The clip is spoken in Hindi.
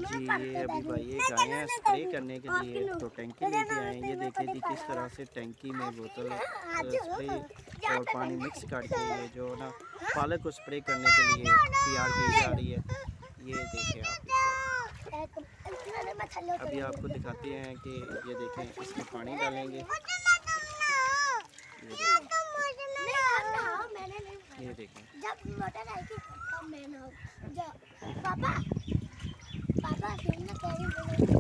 जी ये अभी भाई एक आए हैं स्प्रे करने के लिए, तो टैंकी लेके आए हैं। ये देखें जी किस तरह से टैंकी में बोतल स्प्रे और पानी मिक्स करके ये जो ना पालक को स्प्रे करने के लिए तैयार की जा रही है। ये देखें आप इसको अभी आपको दिखाते हैं कि ये देखें इसमें पानी डालेंगे। ये देखें जब मोटर आई थी तब मैंने पापा पापा